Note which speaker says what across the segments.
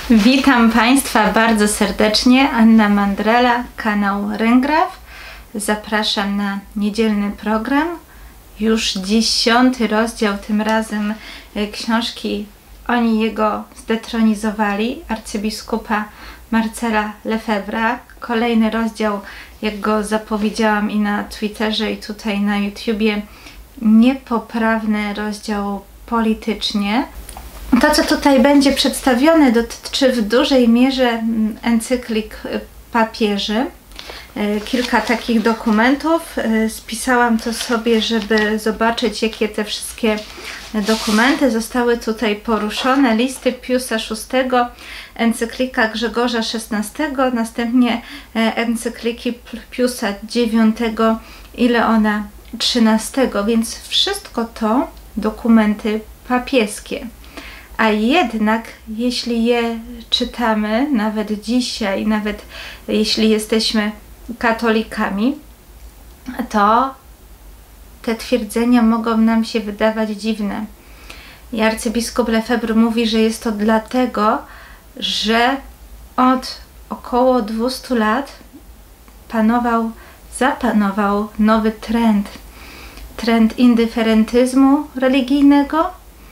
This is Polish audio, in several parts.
Speaker 1: Witam Państwa bardzo serdecznie, Anna Mandrela, kanał Ręgraf. Zapraszam na niedzielny program. Już 10. rozdział tym razem książki Oni jego zdetronizowali, arcybiskupa Marcela Lefebvre'a. Kolejny rozdział, jak go zapowiedziałam i na Twitterze, i tutaj na YouTubie, niepoprawny rozdział politycznie. To, co tutaj będzie przedstawione, dotyczy w dużej mierze encyklik papieży. Kilka takich dokumentów. Spisałam to sobie, żeby zobaczyć, jakie te wszystkie dokumenty zostały tutaj poruszone. Listy Piusa VI, encyklika Grzegorza XVI, następnie encykliki Piusa IX i Leona XIII, więc wszystko to dokumenty papieskie. A jednak, jeśli je czytamy, nawet dzisiaj, nawet jeśli jesteśmy katolikami, to te twierdzenia mogą nam się wydawać dziwne. I arcybiskup Lefebvre mówi, że jest to dlatego, że od około 200 lat zapanował nowy trend indyferentyzmu religijnego,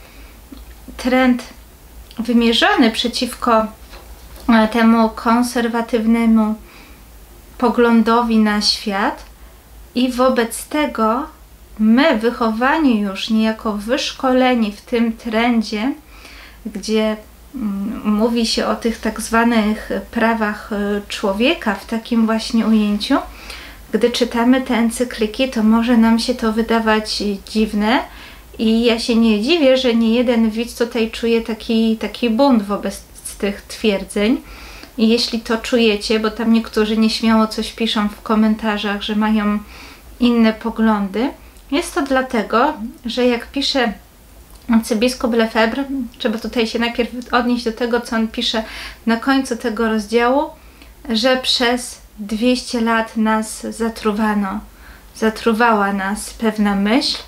Speaker 1: trend wymierzony przeciwko temu konserwatywnemu poglądowi na świat, i wobec tego my, wychowani już, niejako wyszkoleni w tym trendzie, gdzie mówi się o tych tak zwanych prawach człowieka w takim właśnie ujęciu, gdy czytamy te encykliki, to może nam się to wydawać dziwne. I ja się nie dziwię, że nie jeden widz tutaj czuje taki bunt wobec tych twierdzeń. I jeśli to czujecie, bo tam niektórzy nieśmiało coś piszą w komentarzach, że mają inne poglądy, jest to dlatego, że jak pisze arcybiskup Lefebvre, trzeba tutaj się najpierw odnieść do tego, co on pisze na końcu tego rozdziału, że przez 200 lat nas zatruwała nas pewna myśl,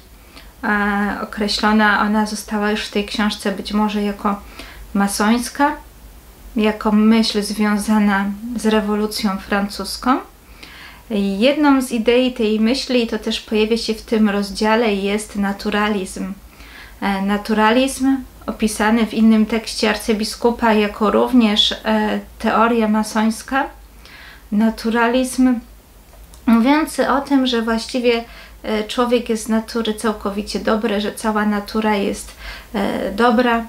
Speaker 1: określona ona została już w tej książce być może jako masońska, jako myśl związana z rewolucją francuską. Jedną z idei tej myśli, i to też pojawia się w tym rozdziale, jest naturalizm. Naturalizm opisany w innym tekście arcybiskupa jako również teoria masońska. Naturalizm mówiący o tym, że właściwie człowiek jest z natury całkowicie dobry, że cała natura jest dobra,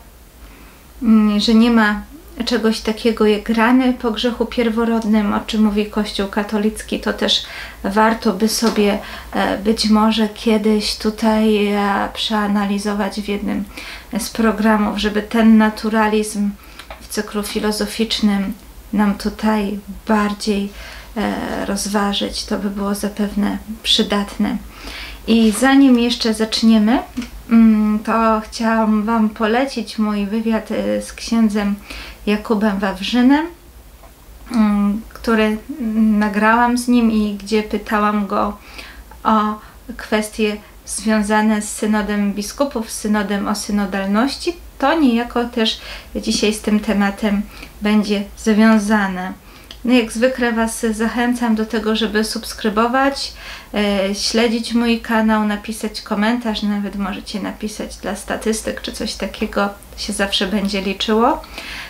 Speaker 1: że nie ma czegoś takiego jak rany po grzechu pierworodnym, o czym mówi Kościół katolicki. To też warto by sobie być może kiedyś tutaj przeanalizować w jednym z programów, żeby ten naturalizm w cyklu filozoficznym nam tutaj bardziej rozważyć. To by było zapewne przydatne. I zanim jeszcze zaczniemy, to chciałam Wam polecić mój wywiad z księdzem Jakubem Wawrzynem, który nagrałam z nim i gdzie pytałam go o kwestie związane z synodem biskupów, z synodem o synodalności. To niejako też dzisiaj z tym tematem będzie związane. No jak zwykle Was zachęcam do tego, żeby subskrybować, śledzić mój kanał, napisać komentarz, nawet możecie napisać dla statystyk czy coś takiego, się zawsze będzie liczyło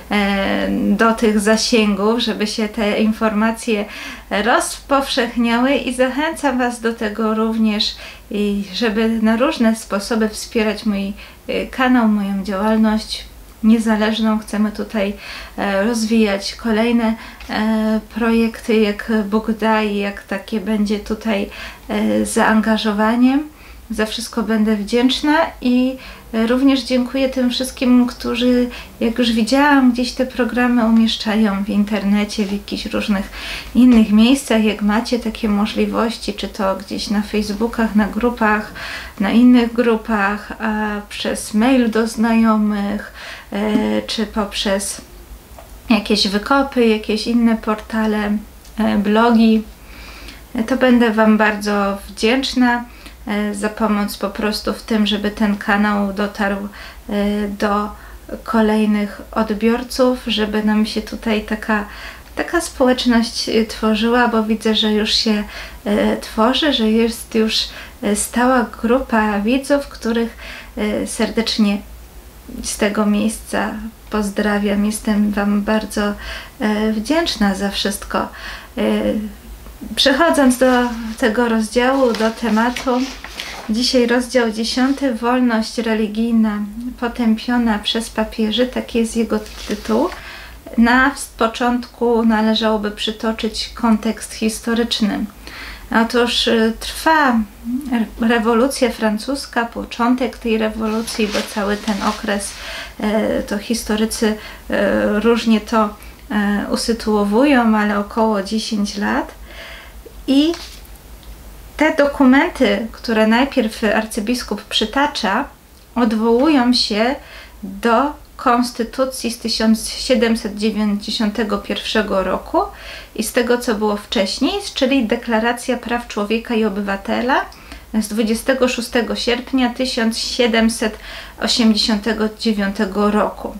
Speaker 1: do tych zasięgów, żeby się te informacje rozpowszechniały, i zachęcam Was do tego również, żeby na różne sposoby wspierać mój kanał, moją działalność niezależną. Chcemy tutaj rozwijać kolejne projekty, jak Bóg da i jak takie będzie tutaj zaangażowanie. Za wszystko będę wdzięczna i również dziękuję tym wszystkim, którzy, jak już widziałam, gdzieś te programy umieszczają w internecie, w jakichś różnych innych miejscach. Jak macie takie możliwości, czy to gdzieś na Facebookach, na grupach, na innych grupach, przez mail do znajomych, czy poprzez jakieś wykopy, jakieś inne portale, blogi, to będę Wam bardzo wdzięczna za pomoc po prostu w tym, żeby ten kanał dotarł do kolejnych odbiorców, żeby nam się tutaj taka społeczność tworzyła, bo widzę, że już się tworzy, że jest już stała grupa widzów, których serdecznie z tego miejsca pozdrawiam. Jestem Wam bardzo wdzięczna za wszystko. Przechodząc do tego rozdziału, do tematu, dzisiaj rozdział 10. Wolność religijna potępiona przez papieży, taki jest jego tytuł. Na początku należałoby przytoczyć kontekst historyczny. Otóż trwa rewolucja francuska, początek tej rewolucji, bo cały ten okres to historycy różnie to usytuowują, ale około 10 lat. I te dokumenty, które najpierw arcybiskup przytacza, odwołują się do konstytucji z 1791 roku i z tego, co było wcześniej, czyli Deklaracja Praw Człowieka i Obywatela z 26 sierpnia 1789 roku.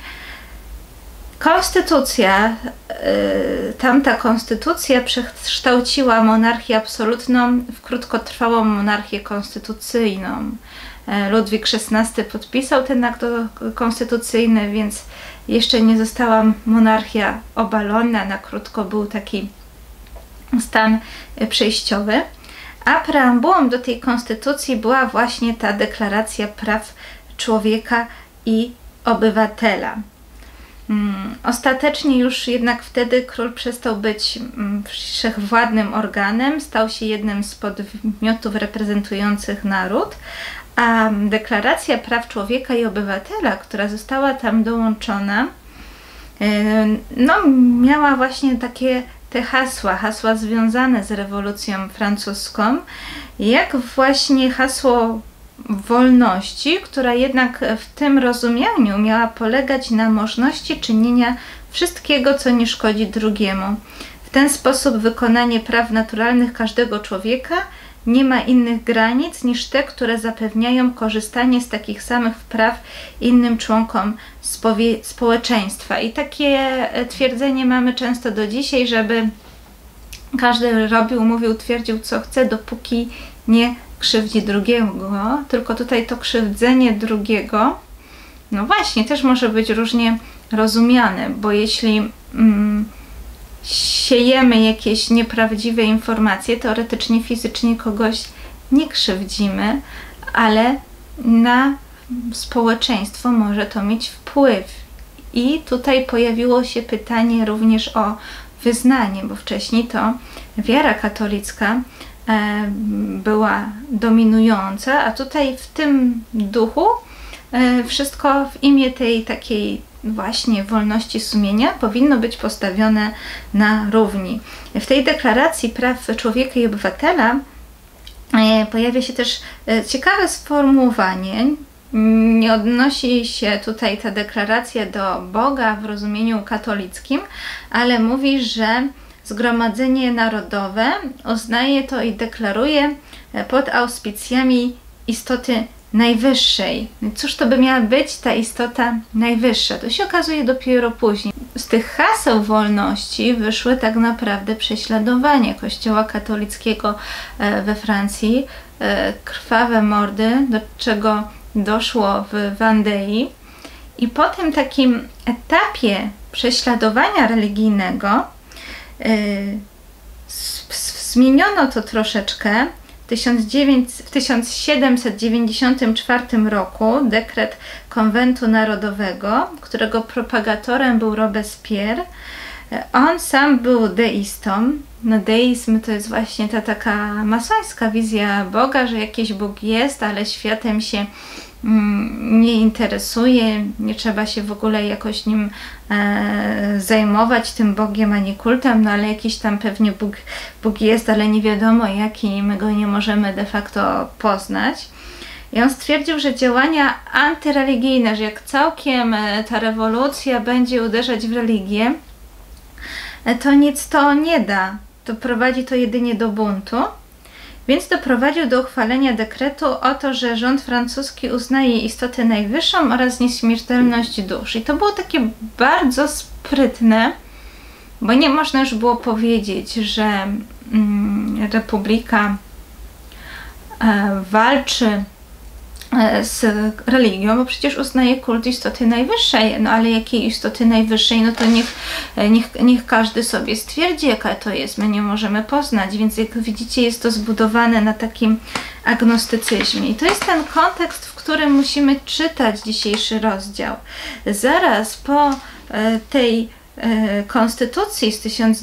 Speaker 1: Konstytucja, tamta konstytucja przekształciła monarchię absolutną w krótkotrwałą monarchię konstytucyjną. Ludwik XVI podpisał ten akt konstytucyjny, więc jeszcze nie została monarchia obalona, na krótko był taki stan przejściowy. A preambułą do tej konstytucji była właśnie ta Deklaracja Praw Człowieka i Obywatela. Ostatecznie już jednak wtedy król przestał być wszechwładnym organem, stał się jednym z podmiotów reprezentujących naród, a Deklaracja Praw Człowieka i Obywatela, która została tam dołączona, no, miała właśnie te hasła związane z rewolucją francuską, jak właśnie hasło wolności, która jednak w tym rozumieniu miała polegać na możliwości czynienia wszystkiego, co nie szkodzi drugiemu. W ten sposób wykonanie praw naturalnych każdego człowieka nie ma innych granic niż te, które zapewniają korzystanie z takich samych praw innym członkom społeczeństwa. I takie twierdzenie mamy często do dzisiaj, żeby każdy robił, mówił, twierdził, co chce, dopóki nie krzywdzi drugiego, tylko tutaj to krzywdzenie drugiego, no właśnie, też może być różnie rozumiane, bo jeśli siejemy jakieś nieprawdziwe informacje, teoretycznie, fizycznie kogoś nie krzywdzimy, ale na społeczeństwo może to mieć wpływ. I tutaj pojawiło się pytanie również o wyznanie, bo wcześniej to wiara katolicka była dominująca, a tutaj w tym duchu wszystko w imię tej takiej właśnie wolności sumienia powinno być postawione na równi. W tej Deklaracji Praw Człowieka i Obywatela pojawia się też ciekawe sformułowanie. Nie odnosi się tutaj ta deklaracja do Boga w rozumieniu katolickim, ale mówi, że Zgromadzenie Narodowe uznaje to i deklaruje pod auspicjami istoty najwyższej. Cóż to by miała być ta istota najwyższa? To się okazuje dopiero później. Z tych haseł wolności wyszły tak naprawdę prześladowania Kościoła katolickiego we Francji, krwawe mordy, do czego doszło w Wandei. I po tym takim etapie prześladowania religijnego zmieniono to troszeczkę. W 1794 roku dekret Konwentu Narodowego, którego propagatorem był Robespierre, on sam był deistą. No, deizm to jest właśnie ta taka masońska wizja Boga, że jakiś Bóg jest, ale światem się nie interesuje, nie trzeba się w ogóle jakoś nim zajmować, tym Bogiem ani kultem, no ale jakiś tam pewnie Bóg jest, ale nie wiadomo jaki, my go nie możemy de facto poznać. I on stwierdził, że działania antyreligijne, że jak całkiem ta rewolucja będzie uderzać w religię, to nic to nie da, to prowadzi to jedynie do buntu. więc doprowadził do uchwalenia dekretu o to, że rząd francuski uznaje istotę najwyższą oraz nieśmiertelność dusz. I to było takie bardzo sprytne, bo nie można już było powiedzieć, że Republika walczy z religią, bo przecież uznaje kult istoty najwyższej. No ale jakiej istoty najwyższej? No to niech każdy sobie stwierdzi, jaka to jest. My nie możemy poznać, więc jak widzicie, jest to zbudowane na takim agnostycyzmie. I to jest ten kontekst, w którym musimy czytać dzisiejszy rozdział. Zaraz po tej konstytucji z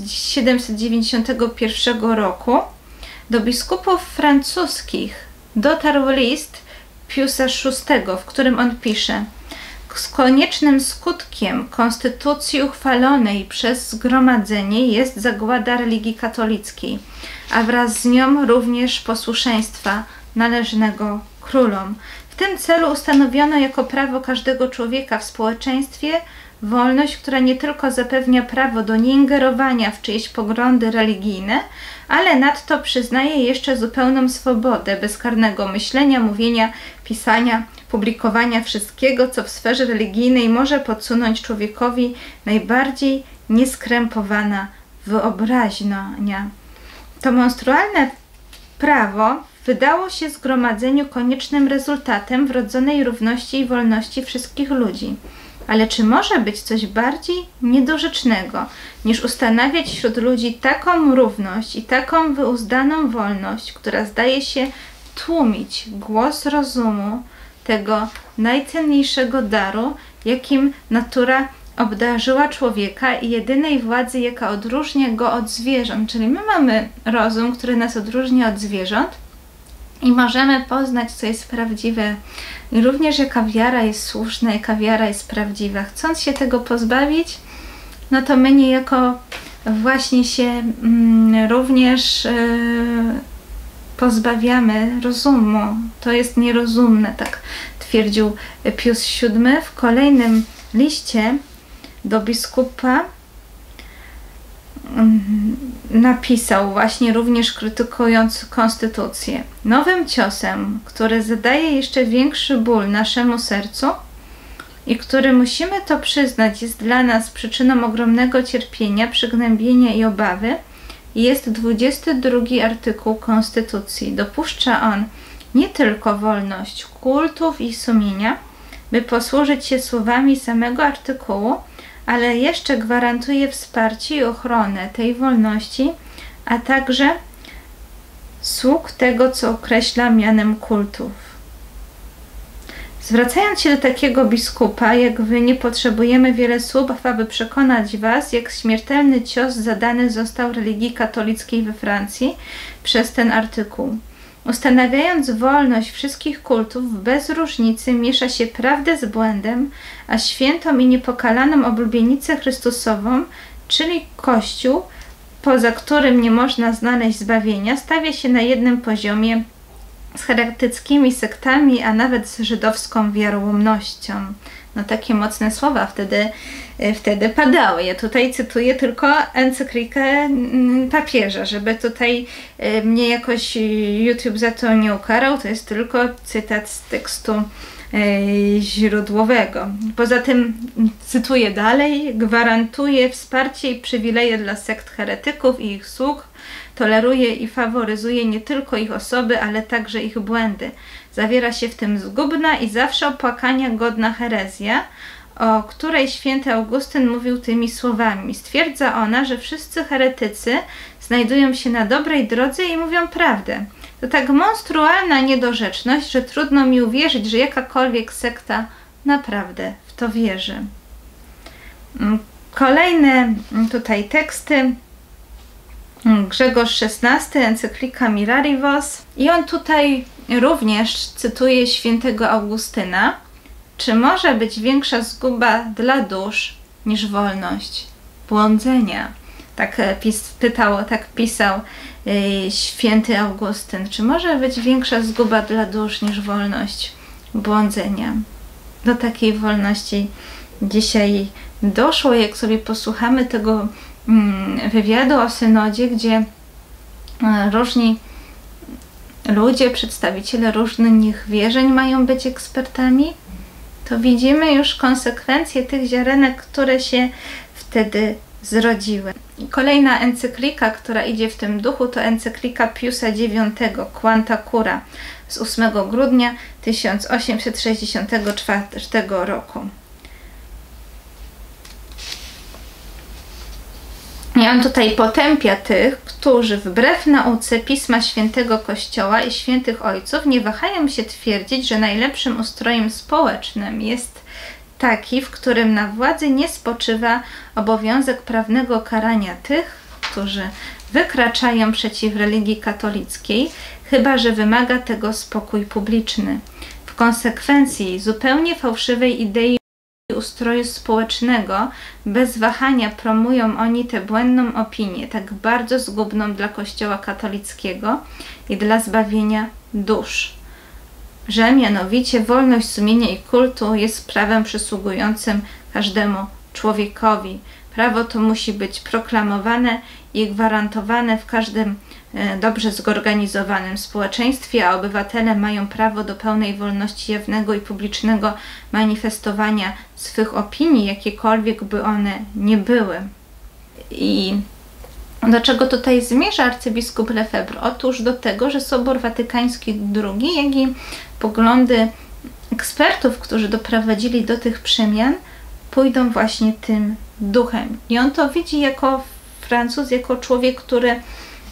Speaker 1: 1791 roku do biskupów francuskich dotarł list Piusa VI, w którym on pisze: z koniecznym skutkiem konstytucji uchwalonej przez zgromadzenie jest zagłada religii katolickiej, a wraz z nią również posłuszeństwa należnego królom. W tym celu ustanowiono jako prawo każdego człowieka w społeczeństwie wolność, która nie tylko zapewnia prawo do nieingerowania w czyjeś poglądy religijne, ale nadto przyznaje jeszcze zupełną swobodę bezkarnego myślenia, mówienia, pisania, publikowania wszystkiego, co w sferze religijnej może podsunąć człowiekowi najbardziej nieskrępowana wyobraźnia. To monstrualne prawo wydało się zgromadzeniu koniecznym rezultatem wrodzonej równości i wolności wszystkich ludzi. Ale czy może być coś bardziej niedorzecznego, niż ustanawiać wśród ludzi taką równość i taką wyuzdaną wolność, która zdaje się tłumić głos rozumu, tego najcenniejszego daru, jakim natura obdarzyła człowieka i jedynej władzy, jaka odróżnia go od zwierząt. Czyli my mamy rozum, który nas odróżnia od zwierząt i możemy poznać, co jest prawdziwe. I również jaka wiara jest słuszna, jaka wiara jest prawdziwa. Chcąc się tego pozbawić, no to my niejako właśnie się również pozbawiamy rozumu. To jest nierozumne, tak twierdził Pius VII w kolejnym liście do biskupa. Napisał właśnie, również krytykując konstytucję: nowym ciosem, który zadaje jeszcze większy ból naszemu sercu i który, musimy to przyznać, jest dla nas przyczyną ogromnego cierpienia, przygnębienia i obawy, jest 22 artykuł Konstytucji. Dopuszcza on nie tylko wolność kultów i sumienia, by posłużyć się słowami samego artykułu, ale jeszcze gwarantuje wsparcie i ochronę tej wolności, a także sług tego, co określa mianem kultów. Zwracając się do takiego biskupa, jak wy, nie potrzebujemy wiele słów, aby przekonać was, jak śmiertelny cios zadany został religii katolickiej we Francji przez ten artykuł. Ustanawiając wolność wszystkich kultów, bez różnicy miesza się prawdę z błędem, a świętą i niepokalaną oblubienicę Chrystusową, czyli Kościół, poza którym nie można znaleźć zbawienia, stawia się na jednym poziomie z heretyckimi sektami, a nawet z żydowską wierołomnością. No takie mocne słowa wtedy padały. Ja tutaj cytuję tylko encyklikę papieża, żeby tutaj mnie jakoś YouTube za to nie ukarał. To jest tylko cytat z tekstu źródłowego. Poza tym, cytuję dalej: gwarantuje wsparcie i przywileje dla sekt heretyków i ich sług, toleruje i faworyzuje nie tylko ich osoby, ale także ich błędy. Zawiera się w tym zgubna i zawsze opłakania godna herezja, o której święty Augustyn mówił tymi słowami. Stwierdza ona, że wszyscy heretycy znajdują się na dobrej drodze i mówią prawdę. To tak monstrualna niedorzeczność, że trudno mi uwierzyć, że jakakolwiek sekta naprawdę w to wierzy. Kolejne tutaj teksty. Grzegorz XVI, encyklika Mirarivos. I on tutaj również cytuje świętego Augustyna. Czy może być większa zguba dla dusz niż wolność błądzenia? Tak pisał święty Augustyn. Czy może być większa zguba dla dusz niż wolność błądzenia? Do takiej wolności dzisiaj doszło. Jak sobie posłuchamy tego wywiadu o synodzie, gdzie różni ludzie, przedstawiciele różnych wierzeń mają być ekspertami, to widzimy już konsekwencje tych ziarenek, które się wtedy zrodziły. Kolejna encyklika, która idzie w tym duchu, to encyklika Piusa IX, Quanta Cura, z 8 grudnia 1864 roku. I on tutaj potępia tych, którzy wbrew nauce Pisma Świętego Kościoła i Świętych Ojców nie wahają się twierdzić, że najlepszym ustrojem społecznym jest taki, w którym na władzy nie spoczywa obowiązek prawnego karania tych, którzy wykraczają przeciw religii katolickiej, chyba że wymaga tego spokój publiczny. W konsekwencji zupełnie fałszywej idei ustroju społecznego bez wahania promują oni tę błędną opinię, tak bardzo zgubną dla Kościoła katolickiego i dla zbawienia dusz, że mianowicie wolność sumienia i kultu jest prawem przysługującym każdemu człowiekowi. Prawo to musi być proklamowane i gwarantowane w każdym dobrze zorganizowanym społeczeństwie, a obywatele mają prawo do pełnej wolności jawnego i publicznego manifestowania swych opinii, jakiekolwiek by one nie były. I do czego tutaj zmierza arcybiskup Lefebvre? Otóż do tego, że Sobór Watykański II, jak i poglądy ekspertów, którzy doprowadzili do tych przemian, pójdą właśnie tym duchem. I on to widzi jako Francuz, jako człowiek, który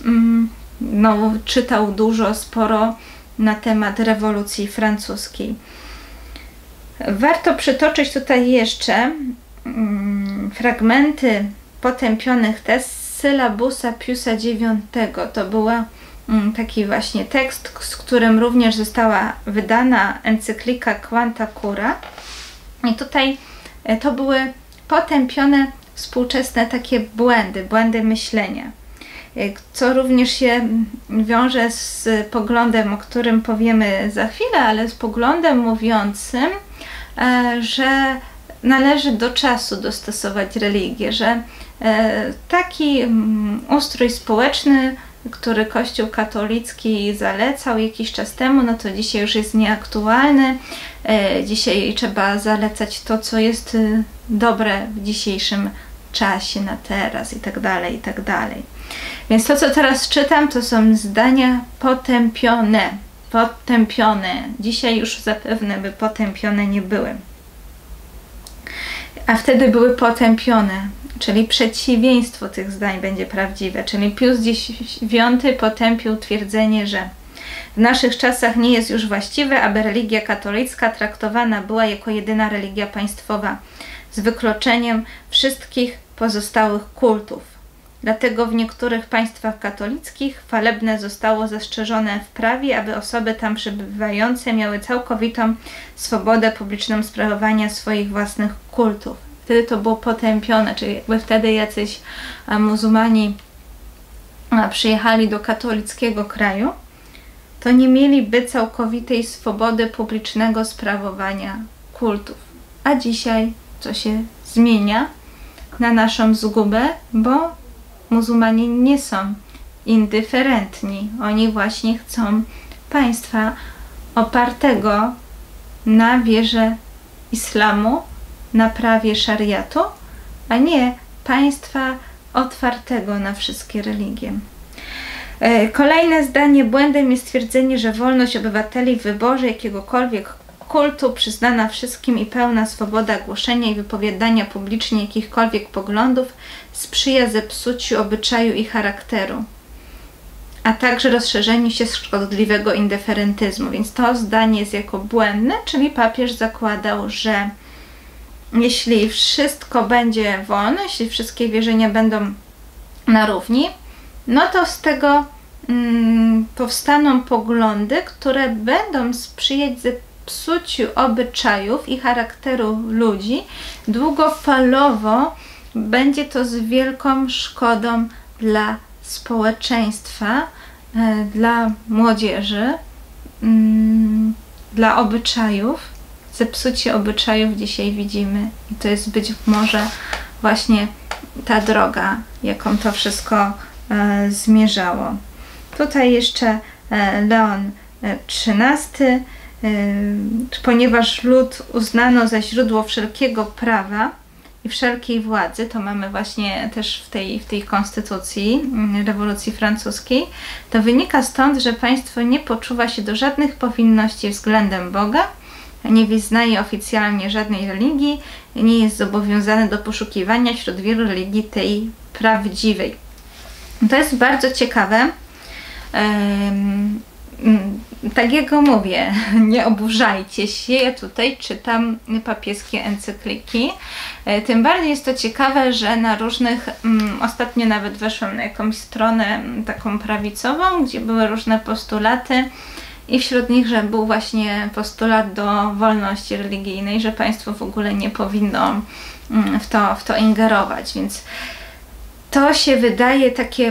Speaker 1: czytał dużo, sporo na temat rewolucji francuskiej. Warto przytoczyć tutaj jeszcze fragmenty potępionych tez syllabusa Piusa IX. To był taki właśnie tekst, z którym również została wydana encyklika Quanta Cura. I tutaj to były potępione współczesne takie błędy myślenia, co również się wiąże z poglądem, o którym powiemy za chwilę, ale z poglądem mówiącym, że należy do czasu dostosować religię, że taki ustrój społeczny, który Kościół katolicki zalecał jakiś czas temu, no to dzisiaj już jest nieaktualny. Dzisiaj trzeba zalecać to, co jest dobre w dzisiejszym czasie, na teraz i tak dalej, i tak dalej. Więc to, co teraz czytam, to są zdania potępione. Dzisiaj już zapewne by potępione nie były. A wtedy były potępione, czyli przeciwieństwo tych zdań będzie prawdziwe. Czyli Pius IX potępił twierdzenie, że w naszych czasach nie jest już właściwe, aby religia katolicka traktowana była jako jedyna religia państwowa, z wykluczeniem wszystkich pozostałych kultów. Dlatego w niektórych państwach katolickich chwalebne zostało zastrzeżone w prawie, aby osoby tam przebywające miały całkowitą swobodę publiczną sprawowania swoich własnych kultów. Wtedy to było potępione, czyli jakby wtedy jacyś muzułmani przyjechali do katolickiego kraju, to nie mieliby całkowitej swobody publicznego sprawowania kultów. A dzisiaj co się zmienia na naszą zgubę, bo muzułmanie nie są indyferentni. Oni właśnie chcą państwa opartego na wierze islamu, na prawie szariatu, a nie państwa otwartego na wszystkie religie. Kolejne zdanie: błędem jest twierdzenie, że wolność obywateli w wyborze jakiegokolwiek kultu przyznana wszystkim i pełna swoboda głoszenia i wypowiadania publicznie jakichkolwiek poglądów sprzyja zepsuciu obyczaju i charakteru, a także rozszerzeniu się szkodliwego indyferentyzmu. Więc to zdanie jest jako błędne, czyli papież zakładał, że jeśli wszystko będzie wolne, jeśli wszystkie wierzenia będą na równi, no to z tego powstaną poglądy, które będą sprzyjać zepsuciu obyczajów i charakteru ludzi. Długofalowo będzie to z wielką szkodą dla społeczeństwa, dla młodzieży, dla obyczajów. Zepsucie obyczajów dzisiaj widzimy i to jest być może właśnie ta droga, jaką to wszystko zmierzało. Tutaj jeszcze Leon XIII, ponieważ lud uznano za źródło wszelkiego prawa i wszelkiej władzy, to mamy właśnie też w tej konstytucji rewolucji francuskiej, to wynika stąd, że państwo nie poczuwa się do żadnych powinności względem Boga, nie wyznaje oficjalnie żadnej religii, nie jest zobowiązane do poszukiwania wśród wielu religii tej prawdziwej. To jest bardzo ciekawe. Tak jak mówię, nie oburzajcie się, ja tutaj czytam papieskie encykliki. Tym bardziej jest to ciekawe, że na różnych, ostatnio nawet weszłam na jakąś stronę taką prawicową, gdzie były różne postulaty i wśród nich, że był właśnie postulat do wolności religijnej, że państwo w ogóle nie powinno w to ingerować, więc to się wydaje takie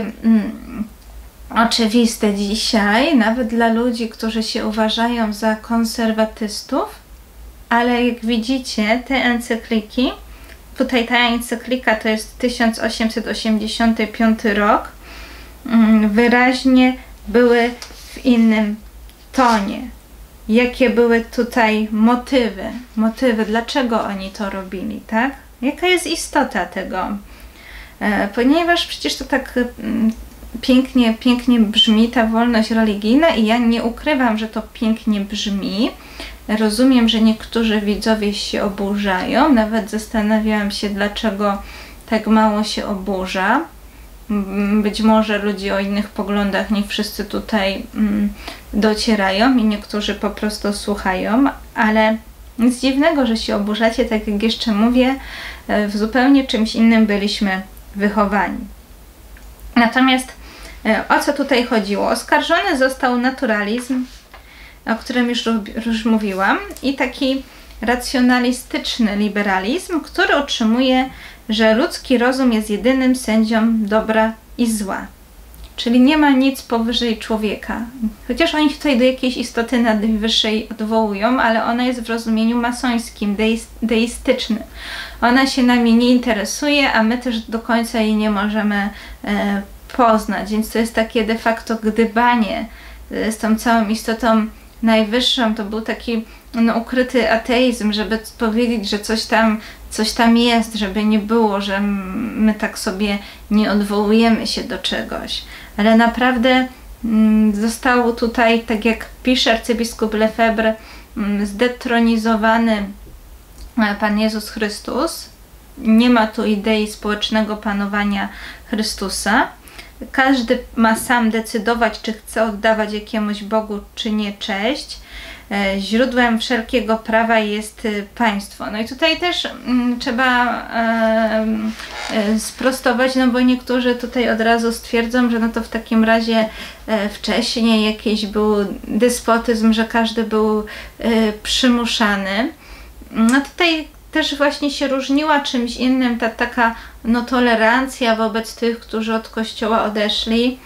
Speaker 1: oczywiste dzisiaj, nawet dla ludzi, którzy się uważają za konserwatystów, ale jak widzicie, te encykliki, tutaj ta encyklika to jest 1885 rok, wyraźnie były w innym tonie. Jakie były tutaj motywy, dlaczego oni to robili, tak? Jaka jest istota tego? Ponieważ przecież to tak pięknie brzmi ta wolność religijna i ja nie ukrywam, że to pięknie brzmi. Rozumiem, że niektórzy widzowie się oburzają. Nawet zastanawiałam się, dlaczego tak mało się oburza. Być może ludzie o innych poglądach, nie wszyscy tutaj docierają i niektórzy po prostu słuchają, ale nic dziwnego, że się oburzacie, tak jak jeszcze mówię, w zupełnie czymś innym byliśmy wychowani. Natomiast o co tutaj chodziło? Oskarżony został naturalizm, o którym już mówiłam, i taki racjonalistyczny liberalizm, który utrzymuje, że ludzki rozum jest jedynym sędzią dobra i zła. Czyli nie ma nic powyżej człowieka. Chociaż oni tutaj do jakiejś istoty nadwyższej odwołują, ale ona jest w rozumieniu masońskim, deistycznym. Ona się nami nie interesuje, a my też do końca jej nie możemy poznać. Więc to jest takie de facto gdybanie z tą całą istotą najwyższą. To był taki ukryty ateizm, żeby powiedzieć, że coś tam jest, żeby nie było, że my tak sobie nie odwołujemy się do czegoś. Ale naprawdę został tutaj, tak jak pisze arcybiskup Lefebvre, zdetronizowany Pan Jezus Chrystus. Nie ma tu idei społecznego panowania Chrystusa. Każdy ma sam decydować, czy chce oddawać jakiemuś Bogu, czy nie cześć. Źródłem wszelkiego prawa jest państwo. No i tutaj też trzeba sprostować, no bo niektórzy tutaj od razu stwierdzą, że no to w takim razie wcześniej jakiś był despotyzm, że każdy był przymuszany. No tutaj też właśnie się różniła czymś innym ta taka tolerancja wobec tych, którzy od Kościoła odeszli,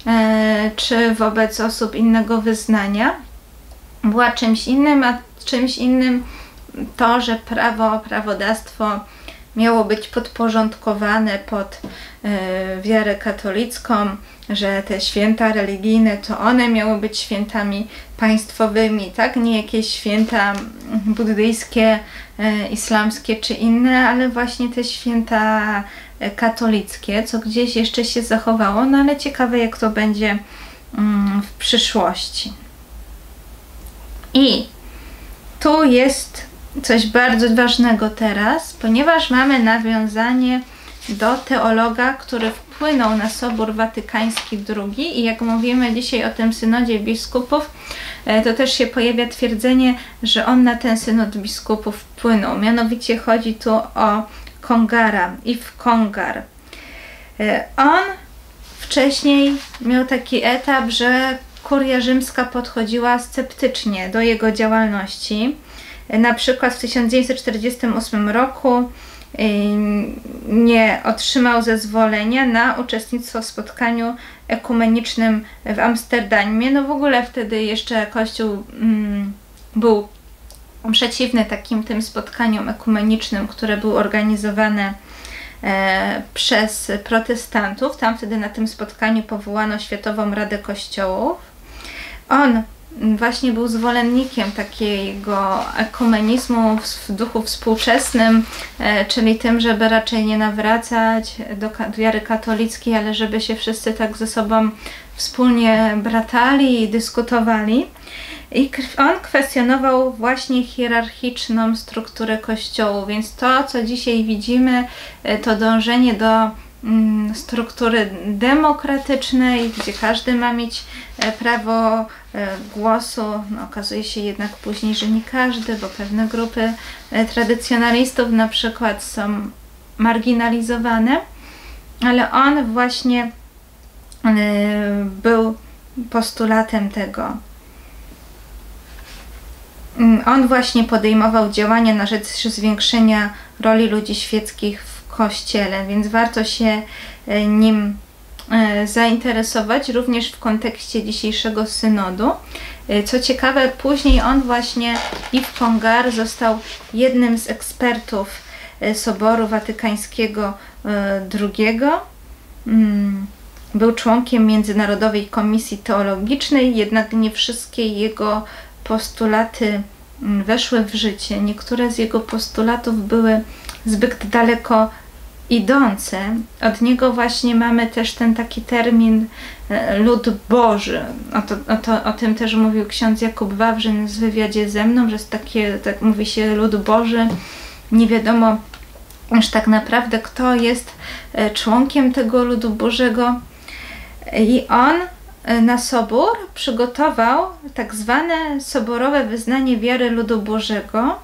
Speaker 1: czy wobec osób innego wyznania. Była czymś innym, a czymś innym to, że prawodawstwo miało być podporządkowane pod wiarę katolicką, że te święta religijne to one miały być świętami państwowymi, tak? Nie jakieś święta buddyjskie, islamskie czy inne, ale właśnie te święta katolickie, co gdzieś jeszcze się zachowało, no ale ciekawe, jak to będzie w przyszłości. I tu jest coś bardzo ważnego teraz, ponieważ mamy nawiązanie do teologa, który wpłynął na Sobór Watykański II i jak mówimy dzisiaj o tym synodzie biskupów, to też się pojawia twierdzenie, że on na ten synod biskupów wpłynął. Mianowicie chodzi tu o Congara, Yves Congar. On wcześniej miał taki etap, że kuria rzymska podchodziła sceptycznie do jego działalności. Na przykład w 1948 roku nie otrzymał zezwolenia na uczestnictwo w spotkaniu ekumenicznym w Amsterdamie. No w ogóle wtedy jeszcze Kościół był przeciwny tym spotkaniom ekumenicznym, które były organizowane przez protestantów. Tam wtedy na tym spotkaniu powołano Światową Radę Kościołów. On właśnie był zwolennikiem takiego ekumenizmu w duchu współczesnym, czyli tym, żeby raczej nie nawracać do wiary katolickiej, ale żeby się wszyscy tak ze sobą wspólnie bratali i dyskutowali. I on kwestionował właśnie hierarchiczną strukturę Kościołu, więc to, co dzisiaj widzimy, to dążenie do struktury demokratycznej, gdzie każdy ma mieć prawo głosu. No, okazuje się jednak później, że nie każdy, bo pewne grupy tradycjonalistów na przykład są marginalizowane, ale on właśnie był postulatem tego. On właśnie podejmował działania na rzecz zwiększenia roli ludzi świeckich w Kościele, więc warto się nim zainteresować również w kontekście dzisiejszego synodu. Co ciekawe, później on właśnie Yves Congar został jednym z ekspertów Soboru Watykańskiego II. Był członkiem Międzynarodowej Komisji Teologicznej, jednak nie wszystkie jego postulaty weszły w życie. Niektóre z jego postulatów były zbyt daleko idące. Od niego właśnie mamy też ten taki termin lud Boży. O tym też mówił ksiądz Jakub Wawrzyn w wywiadzie ze mną, że jest takie, tak mówi się lud Boży. Nie wiadomo już tak naprawdę, kto jest członkiem tego ludu Bożego. I on na sobór przygotował tak zwane soborowe wyznanie wiary ludu Bożego.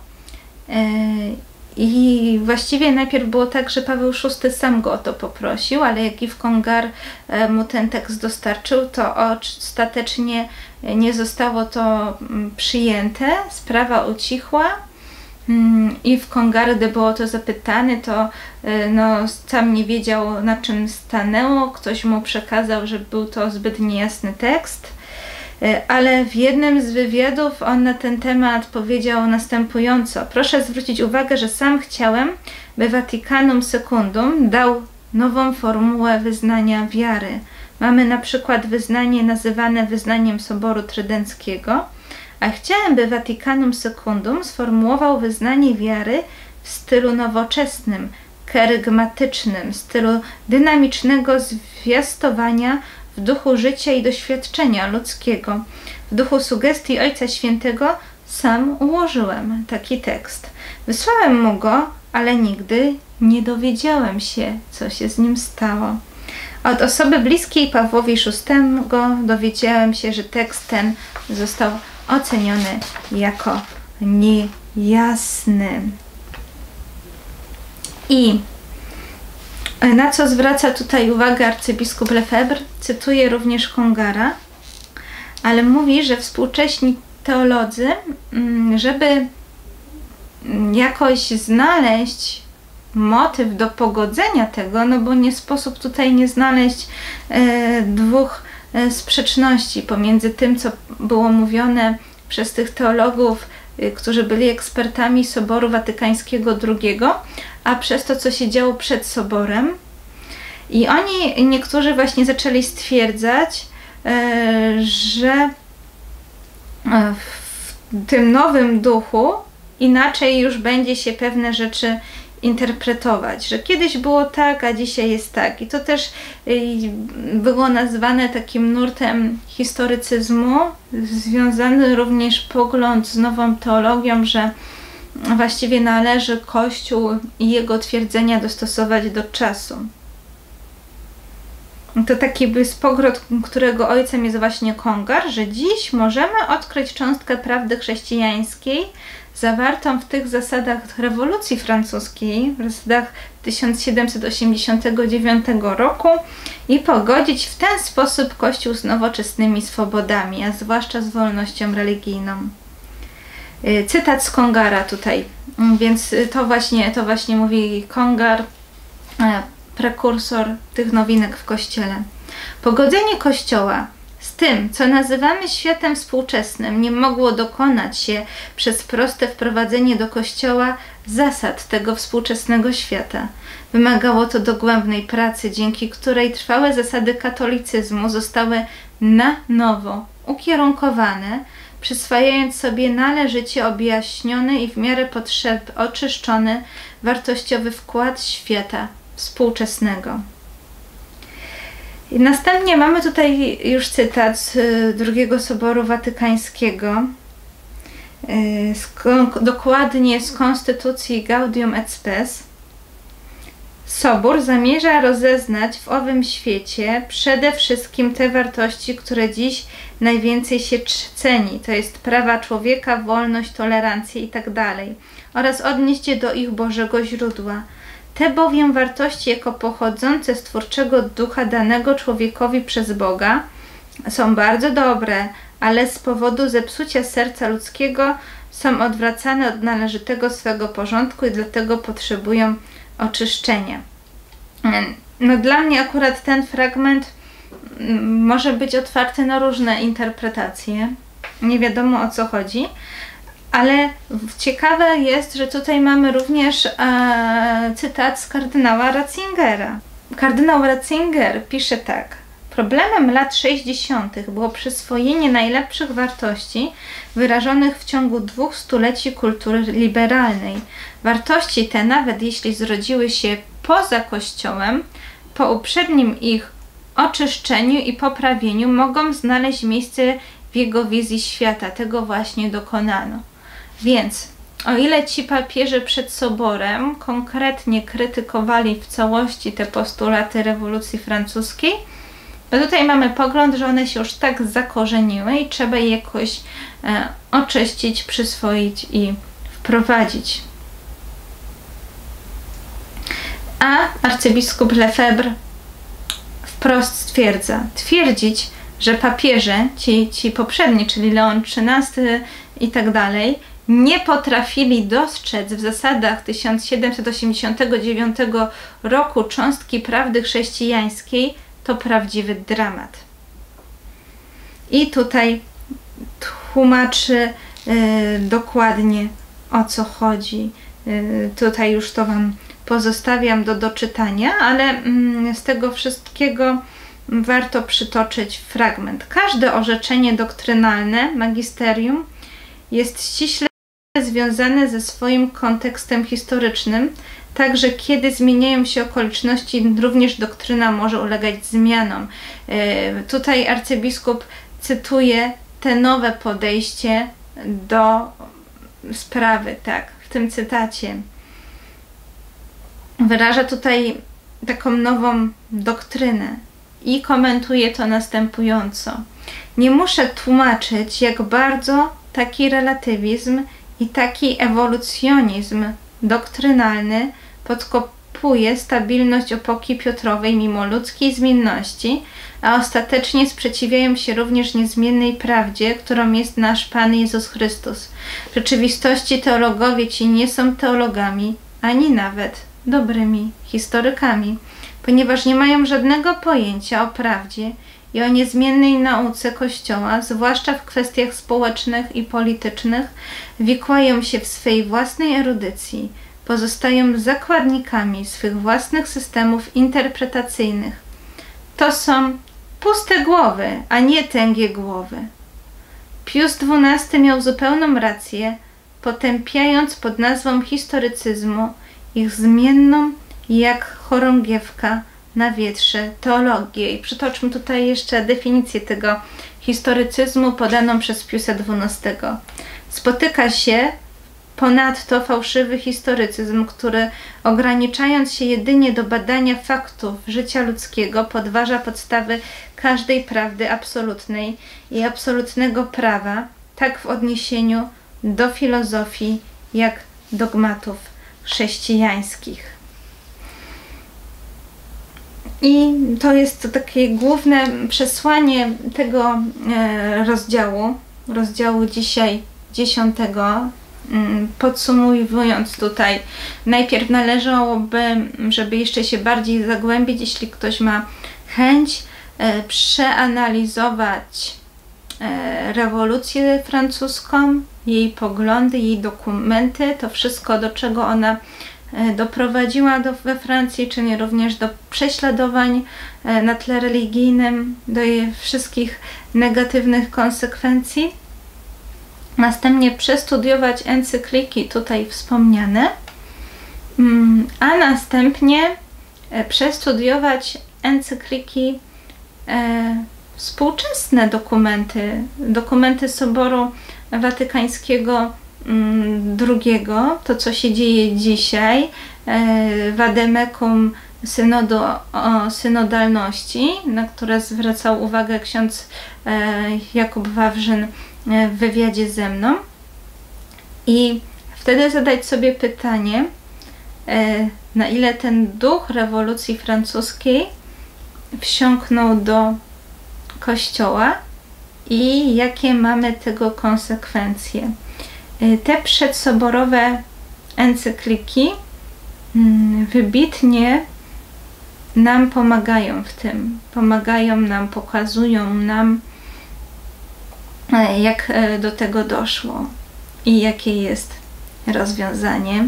Speaker 1: I właściwie najpierw było tak, że Paweł VI sam go o to poprosił, ale jak Yves Congar mu ten tekst dostarczył, to ostatecznie nie zostało to przyjęte. Sprawa ucichła. Yves Congar, gdy było to zapytany, to sam nie wiedział, na czym stanęło. Ktoś mu przekazał, że był to zbyt niejasny tekst. Ale w jednym z wywiadów on na ten temat powiedział następująco. Proszę zwrócić uwagę, że sam chciałem, by Vaticanum Secundum dał nową formułę wyznania wiary. Mamy na przykład wyznanie nazywane wyznaniem Soboru Trydenckiego, a chciałem, by Vaticanum Secundum sformułował wyznanie wiary w stylu nowoczesnym, kerygmatycznym, stylu dynamicznego zwiastowania w duchu życia i doświadczenia ludzkiego. W duchu sugestii Ojca Świętego sam ułożyłem taki tekst. Wysłałem mu go, ale nigdy nie dowiedziałem się, co się z nim stało. Od osoby bliskiej Pawłowi VI dowiedziałem się, że tekst ten został oceniony jako niejasny. I na co zwraca tutaj uwagę arcybiskup Lefebvre? Cytuje również Congara, ale mówi, że współcześni teolodzy, żeby jakoś znaleźć motyw do pogodzenia tego, no bo nie sposób tutaj nie znaleźć dwóch sprzeczności pomiędzy tym, co było mówione przez tych teologów, którzy byli ekspertami Soboru Watykańskiego II, a przez to, co się działo przed Soborem. I niektórzy właśnie zaczęli stwierdzać, że w tym nowym duchu inaczej już będzie się pewne rzeczy interpretować, że kiedyś było tak, a dzisiaj jest tak. I to też było nazwane takim nurtem historycyzmu, związany również pogląd z nową teologią, że właściwie należy Kościół i jego twierdzenia dostosować do czasu. To taki pogląd, którego ojcem jest właśnie Congar, że dziś możemy odkryć cząstkę prawdy chrześcijańskiej zawartą w tych zasadach rewolucji francuskiej, w zasadach 1789 roku i pogodzić w ten sposób Kościół z nowoczesnymi swobodami, a zwłaszcza z wolnością religijną. Cytat z Congara tutaj, więc to właśnie mówi Congar, prekursor tych nowinek w Kościele. Pogodzenie Kościoła z tym, co nazywamy światem współczesnym, nie mogło dokonać się przez proste wprowadzenie do Kościoła zasad tego współczesnego świata. Wymagało to dogłębnej pracy, dzięki której trwałe zasady katolicyzmu zostały na nowo ukierunkowane, przyswajając sobie należycie objaśniony i w miarę potrzeb oczyszczony wartościowy wkład świata współczesnego. I następnie mamy tutaj już cytat z II Soboru Watykańskiego, dokładnie z Konstytucji Gaudium et Spes. Sobór zamierza rozeznać w owym świecie przede wszystkim te wartości, które dziś najwięcej się ceni, to jest prawa człowieka, wolność, tolerancję itd. oraz odnieść je do ich Bożego źródła. Te bowiem wartości jako pochodzące z twórczego ducha danego człowiekowi przez Boga są bardzo dobre, ale z powodu zepsucia serca ludzkiego są odwracane od należytego swego porządku i dlatego potrzebują oczyszczenia. No dla mnie akurat ten fragment może być otwarty na różne interpretacje. Nie wiadomo, o co chodzi, ale ciekawe jest, że tutaj mamy również cytat z kardynała Ratzingera. Kardynał Ratzinger pisze tak: problemem lat 60. było przyswojenie najlepszych wartości wyrażonych w ciągu 2 stuleci kultury liberalnej. Wartości te, nawet jeśli zrodziły się poza Kościołem, po uprzednim ich oczyszczeniu i poprawieniu mogą znaleźć miejsce w jego wizji świata. Tego właśnie dokonano. Więc o ile ci papieże przed Soborem konkretnie krytykowali w całości te postulaty rewolucji francuskiej, to tutaj mamy pogląd, że one się już tak zakorzeniły i trzeba je jakoś oczyścić, przyswoić i wprowadzić. A arcybiskup Lefebvre wprost stwierdza, twierdzić, że papieże, ci poprzedni, czyli Leon XIII i tak dalej, nie potrafili dostrzec w zasadach 1789 roku cząstki prawdy chrześcijańskiej, to prawdziwy dramat. I tutaj tłumaczy dokładnie, o co chodzi. Tutaj już to Wam pozostawiam do doczytania, ale z tego wszystkiego warto przytoczyć fragment. Każde orzeczenie doktrynalne magisterium jest ściśle związane ze swoim kontekstem historycznym, także kiedy zmieniają się okoliczności, również doktryna może ulegać zmianom. Tutaj arcybiskup cytuje te nowe podejście do sprawy, tak, w tym cytacie. Wyraża tutaj taką nową doktrynę i komentuje to następująco. Nie muszę tłumaczyć, jak bardzo taki relatywizm i taki ewolucjonizm doktrynalny podkopuje stabilność epoki Piotrowej mimo ludzkiej zmienności, a ostatecznie sprzeciwiają się również niezmiennej prawdzie, którą jest nasz Pan Jezus Chrystus. W rzeczywistości teologowie ci nie są teologami, ani nawet dobrymi historykami, ponieważ nie mają żadnego pojęcia o prawdzie i o niezmiennej nauce Kościoła, zwłaszcza w kwestiach społecznych i politycznych, wikłają się w swej własnej erudycji, pozostają zakładnikami swych własnych systemów interpretacyjnych. To są puste głowy, a nie tęgie głowy. Pius XII miał zupełną rację, potępiając pod nazwą historycyzmu ich zmienną jak chorągiewka na wietrze teologię. I przytoczmy tutaj jeszcze definicję tego historycyzmu podaną przez Piusa XII. Spotyka się ponadto fałszywy historycyzm, który ograniczając się jedynie do badania faktów życia ludzkiego podważa podstawy każdej prawdy absolutnej i absolutnego prawa, tak w odniesieniu do filozofii, jak dogmatów chrześcijańskich. I to jest takie główne przesłanie tego rozdziału dzisiaj 10. Podsumowując tutaj, najpierw należałoby, żeby jeszcze się bardziej zagłębić, jeśli ktoś ma chęć, przeanalizować rewolucję francuską, jej poglądy, jej dokumenty, to wszystko, do czego ona doprowadziła we Francji, czyli również do prześladowań na tle religijnym, do jej wszystkich negatywnych konsekwencji. Następnie przestudiować encykliki tutaj wspomniane, a następnie przestudiować encykliki współczesne dokumenty Soboru Watykańskiego II, to co się dzieje dzisiaj, Vademecum Synodu o synodalności, na które zwracał uwagę ksiądz Jakub Wawrzyn w wywiadzie ze mną. I wtedy zadać sobie pytanie, na ile ten duch rewolucji francuskiej wsiąknął do Kościoła i jakie mamy tego konsekwencje. Te przedsoborowe encykliki wybitnie nam pomagają w tym. Pomagają nam, pokazują nam, jak do tego doszło i jakie jest rozwiązanie.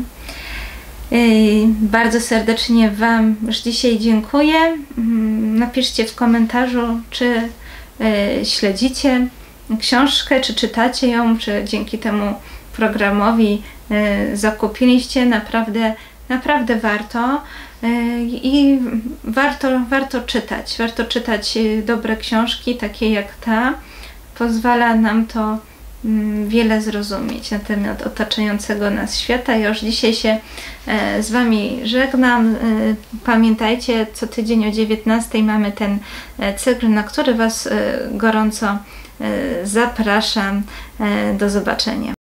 Speaker 1: Bardzo serdecznie Wam już dzisiaj dziękuję. Napiszcie w komentarzu, czy śledzicie książkę, czy czytacie ją, czy dzięki temu programowi zakupiliście. Naprawdę warto. I warto czytać. Warto czytać dobre książki, takie jak ta. Pozwala nam to wiele zrozumieć na temat otaczającego nas świata. Ja już dzisiaj się z Wami żegnam. Pamiętajcie, co tydzień o 19:00 mamy ten cykl, na który Was gorąco zapraszam. Do zobaczenia.